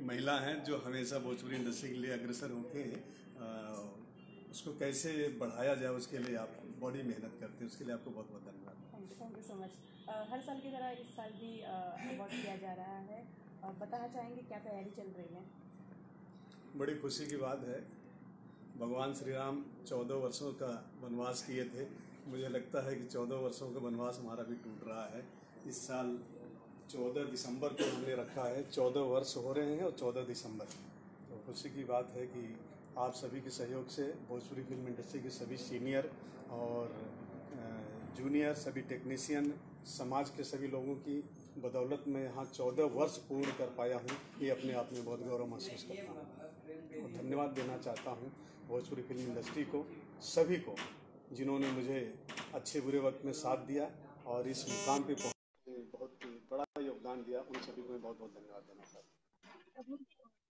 महिला हैं जो हमेशा भोजपुरी इंडस्ट्री के लिए अग्रसर होके उसको कैसे बढ़ाया जाए उसके लिए आप बड़ी मेहनत करते हैं, उसके लिए आपको बहुत बहुत धन्यवाद। Thank you so much. हर साल की तरह इस साल भी अवार्ड दिया जा रहा है। बताना चाहेंगे क्या तैयारी चल रही है? बड़ी खुशी की बात है। भगवान श्री राम 14 वर्षों का वनवास किए थे। मुझे लगता है कि 14 वर्षों का वनवास हमारा भी टूट रहा है। इस साल 14 दिसंबर को हमने रखा है। 14 वर्ष हो रहे हैं और 14 दिसंबर। तो खुशी की बात है कि आप सभी के सहयोग से भोजपुरी फिल्म इंडस्ट्री के सभी सीनियर और जूनियर, सभी टेक्नीशियन, समाज के सभी लोगों की बदौलत मैं यहाँ 14 वर्ष पूर्ण कर पाया हूँ। ये अपने आप में बहुत गौरव महसूस करता हूँ और धन्यवाद देना चाहता हूँ भोजपुरी फिल्म इंडस्ट्री को, सभी को जिन्होंने मुझे अच्छे बुरे वक्त में साथ दिया और इस मुकाम पे पहुँचने में बहुत बड़ा योगदान दिया। उन सभी को मैं बहुत बहुत धन्यवाद देना चाहता हूँ।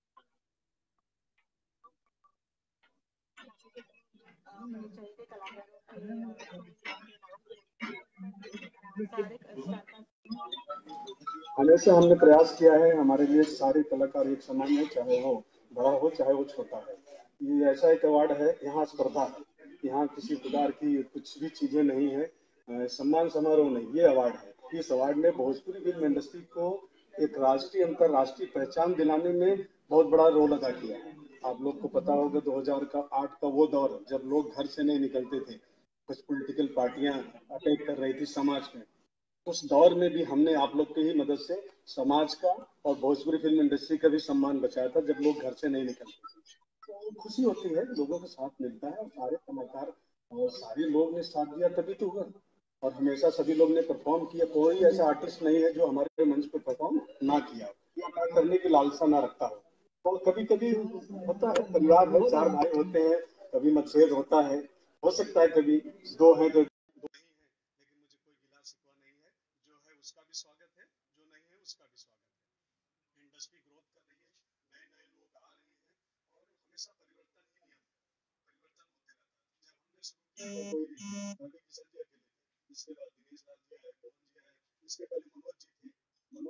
हमेशा हमने प्रयास किया है, हमारे लिए सारे कलाकार एक समान है, चाहे वो बड़ा हो चाहे वो छोटा है। ये ऐसा एक अवार्ड है, यहाँ स्पर्धा है, यहाँ किसी प्रकार की कुछ भी चीजें नहीं है, सम्मान समारोह नहीं, ये अवार्ड है। इस अवार्ड ने भोजपुरी फिल्म इंडस्ट्री को एक राष्ट्रीय अंतर्राष्ट्रीय पहचान दिलाने में बहुत बड़ा रोल अदा किया है। आप लोग को पता होगा 2008 का वो दौर जब लोग घर से नहीं निकलते थे, कुछ पॉलिटिकल पार्टियां अटैक कर रही थी समाज में। उस दौर में भी हमने आप लोग की ही मदद से समाज का और भोजपुरी फिल्म इंडस्ट्री का भी सम्मान बचाया था जब लोग घर से नहीं निकलते थे। तो खुशी होती है, लोगों का साथ मिलता है और सारे कलाकार और सारे लोग ने साथ दिया तभी तो हुआ। और हमेशा सभी लोग ने परफॉर्म किया, कोई ऐसा आर्टिस्ट नहीं है जो हमारे मंच पे परफॉर्म ना किया या ना करने की लालसा ना रखता हो। और कभी कभी होता है, परिवार है, चार भाई होते हैं, कभी मतभेद होता है, हो सकता है कभी दो हैं तो दो नहीं है, लेकिन मुझे कोई गिला शिकवा नहीं है। जो है उसका भी स्वागत है, जो नहीं है उसका भी स्वागत है। इंडस्ट्री ग्रोथ कर रही है, नए नए लोग आ रहे हैं और हमेशा परिवर्तन ही नियम है, परिवर्तन होते रहता है। जब हमने शुरू किया तो कोई नहीं, रवि किशन जी अकेले थे, इसके बाद दिनेश लाल जी आए, मोहन जी आए, इसके पहले मनोज जी थे,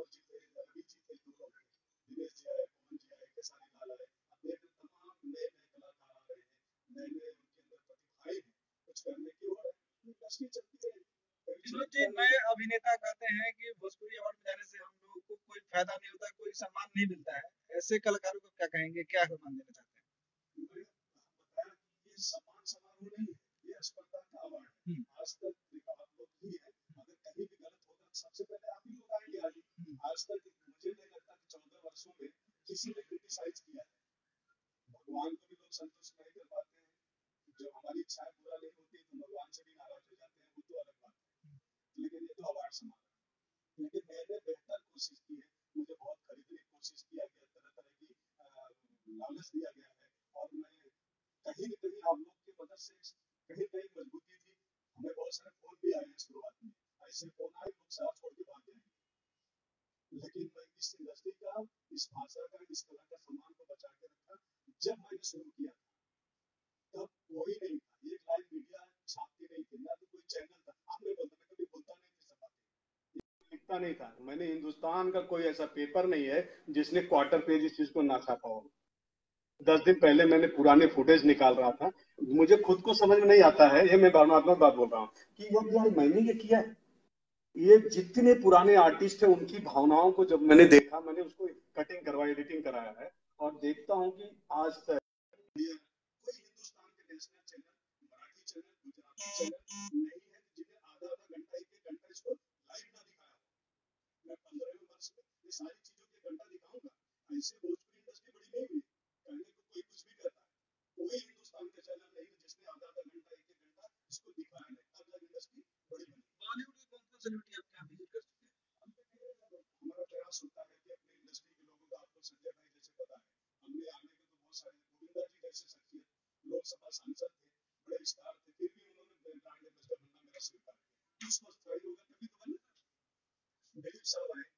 रवि जी थे, दो लोग थे, दिनेश जी आए, मोहन जी आए, खेसारी लाल आए। अब देख रहे तमाम नए नए कलाकार आ रहे हैं, नए नए उनके अंदर प्रतिभाएं हैं, कुछ करने की और इंडस्ट्री चलती है। विनोद जी, नए अभिनेता कहते हैं कि भोजपुरी अवार्ड में जाने से हम लोगों को कोई फायदा नहीं होता, कोई सम्मान नहीं मिलता है। ऐसे कलाकारों को क्या कहेंगे, क्या सम्मान देना चाहते हैं? मैंने बताया कि ये सम्मान समारोह नहीं है, ये स्पर्धा का अवार्ड है। आज तक देखा आप लोग ही है, अगर कहीं भी गलत होगा सबसे पहले आप ही लोग आएंगे आगे। आज तक मुझे नहीं लगता कि 14 वर्षों में किसी ने क्रिटिसाइज किया है। भगवान को भी लोग संतुष्ट नहीं कर पाते हैं, जब हमारी इच्छाएं पूरा नहीं होती तो भगवान से भी नाराज हो जाते हैं, वो तो अलग बात है। लेकिन ये तो अवार्ड समारोह है। लेकिन मैंने बेहतर कोशिश की है, मुझे बहुत खरीदने की कोशिश किया गया, तरह तरह की लालच दिया गया है और मैं कहीं न कहीं आप लोग की मदद से कहीं कहीं मजबूती थी। हमें बहुत सारे फोन भी आए हैं शुरुआत में, ऐसे फोन आए लोग शहर छोड़ के भाग जाएंगे, लेकिन मैं इस इंडस्ट्री का, इस भाषा का, इस कला का सम्मान को बचा के रखा। जब मैंने शुरू किया तब कोई नहीं था, एक लाइन मीडिया छापती नहीं थी, ना तो कोई चैनल था। आपने बोलता, मैं कभी बोलता नहीं थी सब बातें, लिखता नहीं था। मैंने हिंदुस्तान का कोई ऐसा पेपर नहीं है जिसने क्वार्टर पेज इस चीज को ना छापा हो। 10 दिन पहले मैंने पुराने फुटेज निकाल रहा था, मुझे खुद को समझ में नहीं आता है, ये मैं भावनात्मक बात बोल रहा हूँ कि यार मैंने ये किया है। ये जितने पुराने आर्टिस्ट है उनकी भावनाओं को जब मैंने देखा, मैंने उसको कटिंग करवाई, एडिटिंग कराया है और देखता हूँ कि आज तक कोई हिंदुस्तान के national channel, Marathi channel, Gujarati channel नहीं है जिन्हें आधा आधा घंटा, एक एक घंटा इसको लाइव ना दिखाया हो। मैं 15वें वर्ष में ये सारी चीजों के घंटा दिखाऊंगा। ऐसे भोजपुरी इंडस्ट्री बड़ी नहीं हुई, कहने को कोई कुछ भी करता है। कोई हिंदुस्तान का चैनल नहीं है जिसने आधा आधा घंटा, एक एक घंटा इसको दिखाया नहीं, तब तक इंडस्ट्री बड़ी बनी। बॉलीवुड की कौन कौन सेलिब्रिटी आप क्या विजिट कर चुके हैं? हमारा प्रयास होता है कि अपनी इंडस्ट्री के लोगों का, आपको संजय भाई जैसे पता है, हमने आने के तो बहुत सारे, गोविंदा जी जैसे शख्सियत, लोकसभा सांसद थे, बड़े स्टार थे, फिर भी उन्होंने ब्रांड एम्बेसडर बनना मेरा स्वीकार किया। उसको स्थायी होगा तभी तो बनेगा। दिलीप साहब आए,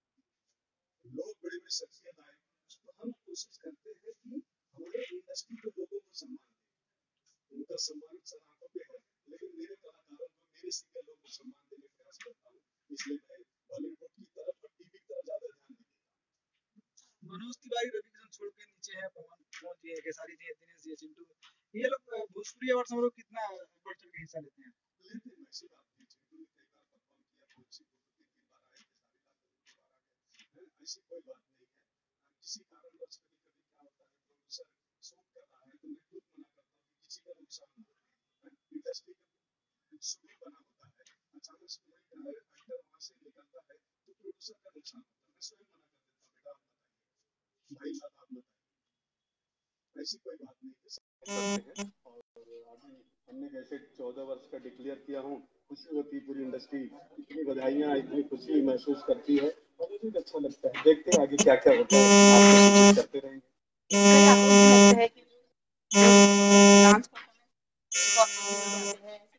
लोग बड़े बड़े शख्सियत आए, तो हम कोशिश करते हैं कि हमारे इंडस्ट्री के लोगों को सम्मान दें। उनका सम्मान सर आंखों पे है, लेकिन मेरे कलाकारों को, मेरे सीनियर लोगों को सम्मान देने का प्रयास करता हूँ। इसलिए मैं बॉलीवुड की तरफ और टीवी की तरफ ज्यादा ध्यान नहीं देता। मनोज तिवारी रवि किशन छोड़ के नीचे है पवन मोहन जी है, खेसारी जी है, दिनेश जी है, चिंटू, ये लोग भोजपुरी अवार्ड समारोह कितना बढ़ चढ़ के हिस्सा लेते हैं? लेते हैं, ऐसी बात नहीं। चिंटू ने कई बार परफॉर्म किया, तुलसी को तो 3 बार आए, खेसारी लाल को 2 बार आ गए, ऐसी कोई बात नहीं है। किसी कारणवश कभी-कभी क्या होता है, प्रोड्यूसर शूट कर रहा है तो मैं खुद मना करता हूँ कि किसी का नुकसान ना हो। इंडस्ट्री का शूट बना होता है, अचानक से कोई एक्टर वहाँ से निकलता है तो प्रोड्यूसर का नुकसान होता है। मैं स्वयं मना कर देता हूँ, बेटा आप बताइए, भाई साहब आप बताइए, ऐसी कोई बात नहीं है। करते हैं और अभी हमने जैसे 14 वर्ष का डिक्लेयर किया हूँ, खुशी होती है, पूरी इंडस्ट्री इतनी बधाइयाँ, इतनी खुशी महसूस करती है और मुझे भी अच्छा लगता है। देखते हैं आगे क्या क्या होता है, आपको सूचित करते रहेंगे। कहीं आपको भी लगता है कि जो डांस परफॉर्मेंस जाते हैं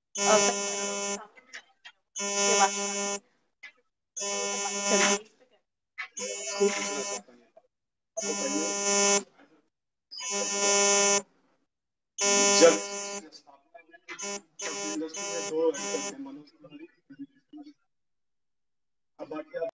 उसके बाद बातें चलती है इस पे क्या? आपको पूछना चाहता हूँ, आपको पहले जब स्थापना हुई तब इंडस्ट्री में 2 एंकर थे, मनोज तिवारी, अब बाकी आप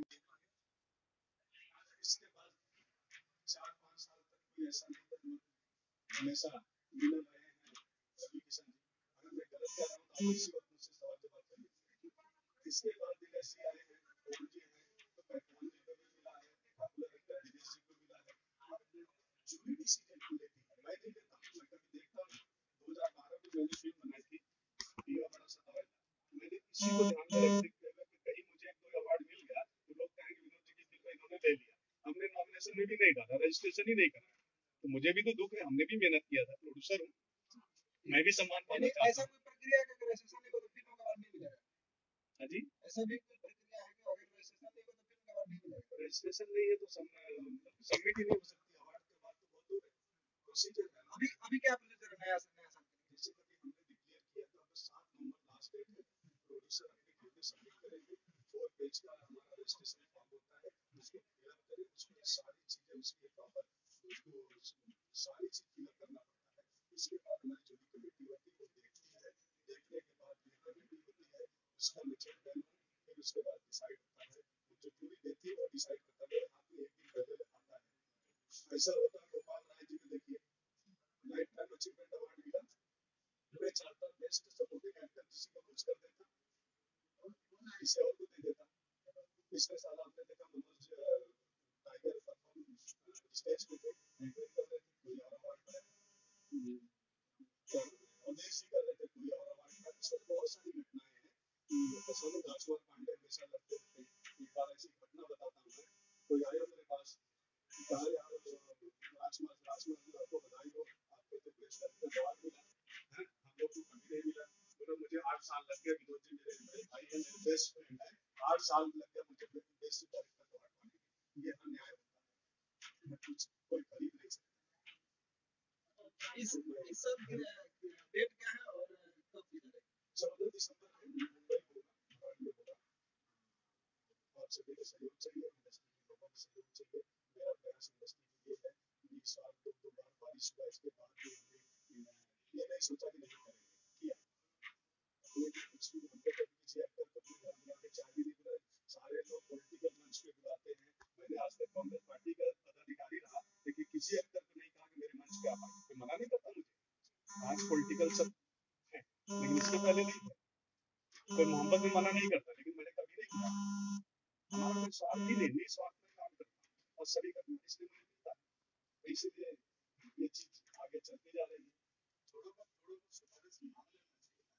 इसके बाद 4-5 साल तक कोई ऐसा नहीं था, हमेशा विनर रहे हैं रवि किशन जी। अगर मैं गलत कह रहा हूँ तो आप इसी वक्त मुझसे सवाल जवाब करिए। इसके बाद दिनेश जी आए हैं, पवन जी हैं, तो पवन जी को भी मिला है, पॉपुलर एक्टर दिनेश जी को मिला है। जूरी डिसीजन को लेती है, मैं नहीं लेता हूँ, मैं कभी देखता हूँ। 2012 में मैंने फिल्म बनाई थी दिया बड़ा सताया, मैंने इसी को ध्यान में रखते हुए कि कहीं मुझे कोई अवार्ड मिल गया तो लोग कहेंगे विनोद जी की फिल्म इन्होंने ले लिया, हमने नॉमिनेशन में भी नहीं डाला, रजिस्ट्रेशन ही नहीं करा। तो मुझे भी तो दुख है, हमने भी मेहनत किया था, प्रोड्यूसर हूँ, मैं भी सम्मान पाना चाहता ऐसा हूँ। कोई प्रक्रिया है कि रजिस्ट्रेशन नहीं हो तो फिल्म का अवार्ड नहीं मिलेगा? हाँ जी, ऐसा भी कोई प्रक्रिया है कि अगर रजिस्ट्रेशन नहीं हो तो फिल्म का अवार्ड नहीं मिलेगा? रजिस्ट्रेशन नहीं है तो सबमिट ही नहीं हो सकती, अवार्ड के बाद तो बहुत दूर है, प्रोसीजर है। अभी क्या प्रोसीजर है नया साल? जैसे कभी हमने डिक्लेयर किया था तो 7 नवंबर लास्ट डेट है, प्रोड्यूसर अपनी फिल्में सबमिट करेंगे, 4 पेज का हमारा रजिस्ट्रेशन फॉर्म होता है, उसको फिलअप करें, उसमें सारी चीजें उसके प्रॉपर उसको सारी चीज फिलअप करना पड़ता है। उसके बाद हमारी जो भी कमेटी होती है वो देखती है, देखने के बाद जो कमेटी होती है उसका मेथड बैन, फिर उसके बाद डिसाइड होता है, जो जूरी देती है वो डिसाइड करता है, हाथ में एक दिन पहले आता है। ऐसा होता है गोपाल राय जी को देखिए, लाइफ टाइम अचीवमेंट अवार्ड मिला, मैं चाहता बेस्ट सपोर्टिंग एक्टर किसी को कुछ कर देता, किसी और को दे देता। पिछले साल आपने देखा मनोज टाइगर परफॉर्मेंस स्टेज पे थे, एंकरिंग कर रहे थे, कोई और अवार्ड पाया, अवधेश जी कर रहे थे, कोई और अवार्ड पाया। इस तरह बहुत सारी घटनाएं हैं कि प्रसन्न राजकुमार पांडे हमेशा लड़ते रहते हैं। एक बार ऐसी घटना बताता हूँ मैं, कोई आया मेरे पास, कहा यार राजकुमार जी आपको बधाई हो, आपको तो बेस्ट एक्टर अवार्ड मिला है, हम लोग को कभी नहीं मिला। बोला मुझे 8 साल लग गए, विनोद जी मेरे बड़े भाई हैं, मेरे बेस्ट फ्रेंड हैं, 8 साल लग गया मुझे बेस्ट डायरेक्टर अवार्ड पाने में, ये अन्याय होता है, मैं कुछ कोई खरीद नहीं सकता। इस सब डेट क्या है और कब की है? 14 दिसंबर है, मुंबई होगा, अवार्ड में होगा, और सभी का सहयोग चाहिए, इंडस्ट्री के लोगों का सहयोग चाहिए। मेरा प्रयास इंडस्ट्री के लिए है, 20 साल दो बार बारिश हुआ, इसके बाद भी हमने ये नहीं सोचा कि नहीं करेंगे, किया। अपने कुछ भी हमको कभी किसी एक्टर को भी घर बुला के चाय भी नहीं बुलाए, सारे लोग पॉलिटिकल मंच पे बुलाते हैं। मैंने आज तक कांग्रेस पार्टी का पदाधिकारी रहा, लेकिन किसी एक्टर को नहीं कहा कि मेरे मंच पे आप आइए, कोई मना नहीं करता मुझे। आज पॉलिटिकल सब है, लेकिन इसके पहले नहीं था। कोई मोहब्बत में मना नहीं करता, लेकिन मैंने कभी नहीं किया। हमारा कोई स्वार्थ ही नहीं, निस्वार्थ में काम करता और सभी का इसलिए मुझे मिलता है, इसलिए ये चीज आगे चलती जा रही है। थोड़ा बहुत सिफारिश मान लेना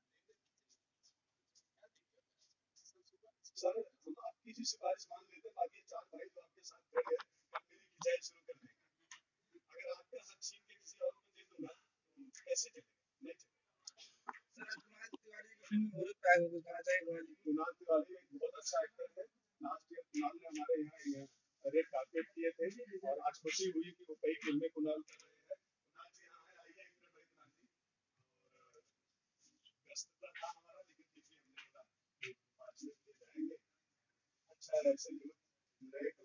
चाहिए सर, हम आपकी भी सिफारिश मान लेते हैं, बाकी 4 भाई तो आपके साथ खड़े हैं, हम मेरी खिंचाई शुरू कर देंगे। अगर आपका हक छीन के किसी और को दे दूंगा तो कैसे चलेगा, नहीं चलेगा। सर कुणाल तिवारी की फिल्म बहुत प्यार हो कहना चाहिए। कुणाल तिवारी एक बहुत अच्छा एक्टर है, लास्ट ईयर कुणाल ने हमारे यहाँ रेड कार्पेट किए थे और आज खुशी हुई कि वो कई फिल्में कुणाल कर रहे हैं। कुणाल जी यहाँ है, आइए एक मिनट भाई कुणाल जी, और व्यस्तता था हमारा, लेकिन देखिए हमने बोला कि 5 मिनट ले जाएंगे। अच्छा है ऐसे लोग नए